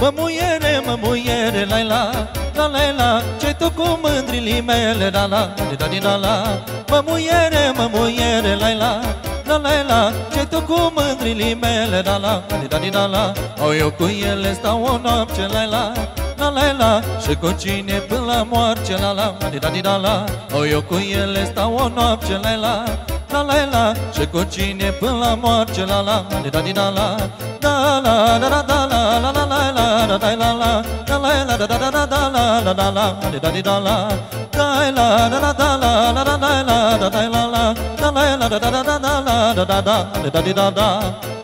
Mă muiere, la la, ce tu cu mândrilii mele, da la, da la. Mă muiere, la la, ce tu cu mândrilii mele, da la. O, eu cu ele stau o noapte, la, și cu cine până la moarte, da la. O, eu cu ele stau o noapte, la, și cu cine până la moarte, da la. Da la da da da la la la la la da la la da la da da da da da la da la da da la da la da da da la la la la da da la la da la da da da da la da da da da da.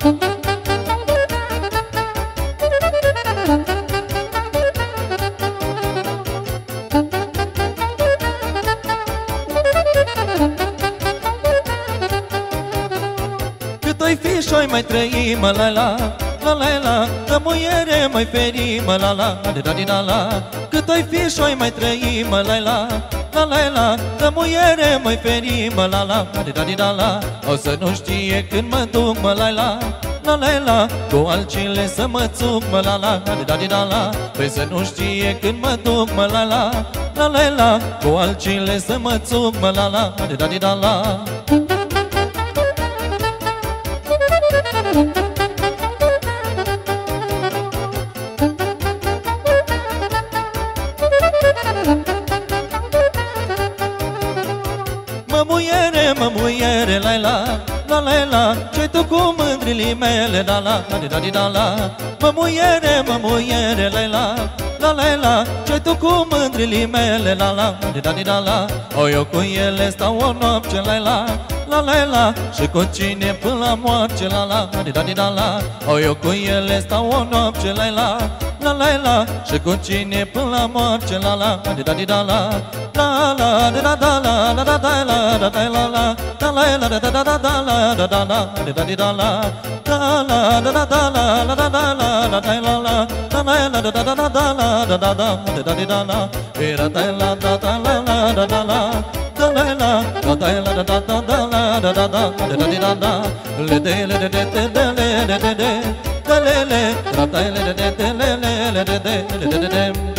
Cât-oi fi și-oi mai trăi, mă la că muiere mai feri, mă la cât-oi fi și-oi mai trăi, mă la că muiere mai feri, mă la o să nu știe când mă duc, mă la cu alcile să mă țuc, mă la păi să nu știe când mă duc, mă la cu alcile să mă țuc, mă la. Mă muiere, la, ce tu cu mândrilii mele, da la. Mă muiere, la, ce tu cu mândrilii mele, da la. O, eu cu ele stau o noapte, la, și cu cine până la moarte, da la. O, eu cu ele stau o noapte, la, și cu cine până la moarte, da la. La la da da la la da da la da da la la da la da da da da la da da la da la la da da da la la da da la da da la la da da da da da la da da da la era da la da da la da da la da la da da la da da da la da da da le de le de de de le de de de le le da da le de de le le de de